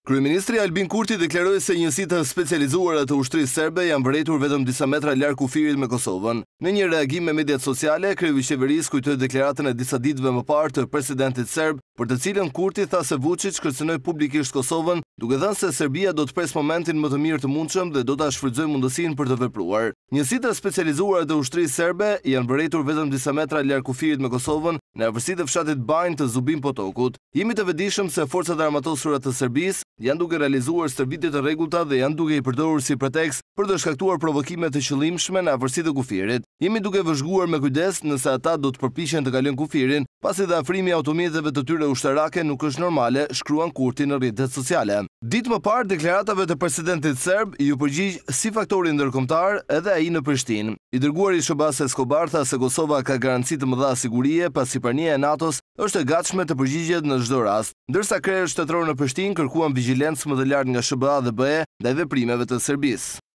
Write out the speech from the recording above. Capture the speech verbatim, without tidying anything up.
Kryeministri Albin Kurti deklaroi se njësitë specializuara të ushtrisë serbe janë vërejtur vetëm disa metra larg kufirit me Kosovën. Në një reagim me mediat sociale, kreu i qeverisë kujtoi deklaratën e disa ditëve më parë të presidentit serb, për të cilën Kurti tha se Vučić kërcënoi publikisht Kosovën, duke thënë se Serbia do të pres momentin më të mirë të mundshëm dhe do ta shfrytëzojë mundësinë për të vepruar. Njësitë specializuara të ushtrisë serbe janë vërejtur vetëm disa metra larg kufirit me Kosovën, në afërsi të fshatit Banj të Zubin Potokut. Jemi të vetëdijshëm se forcat armatosura të Serbisë janë duke realizuar stërvitje të rregullta dhe janë duke i përdorur si pretekst për të shkaktuar provokime të qëllimshme në afërsi të kufirit. Jemi duke vëzhguar me kujdes nëse ata do të përpiqen të kalojnë kufirin, pasi dhe afrimi i automjeteve të tyre ushtarake nuk është normale, shkruan Kurti në rrjetet sociale. Ditë më parë deklaratave të presidentit serb ju përgjigj si faktori ndërkombëtar edhe ai në Prishtinë. I dërguari Shobas Escobar tha se Kosova ka garanci të mëdha sigurie pasi prania e NATO-s është e gatshme të përgjigjet në çdo rast. Ndërsa krerët shtetëror në Prishtinë kërkuan vigjilencë më të lartë nga S B A dhe B E ndaj veprimeve të Serbisë.